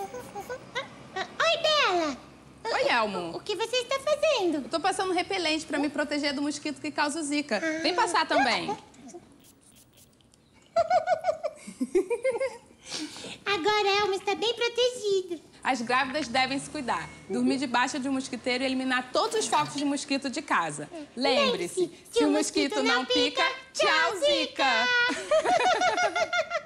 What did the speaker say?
Oi, Bela. Oi, Elmo. O que você está fazendo? Eu tô passando repelente pra me proteger do mosquito que causa o Zika. Vem passar também. Agora Elmo está bem protegido. As grávidas devem se cuidar. Dormir debaixo de um mosquiteiro e eliminar todos os focos de mosquito de casa. Lembre-se, se o mosquito não pica, tchau, Zika!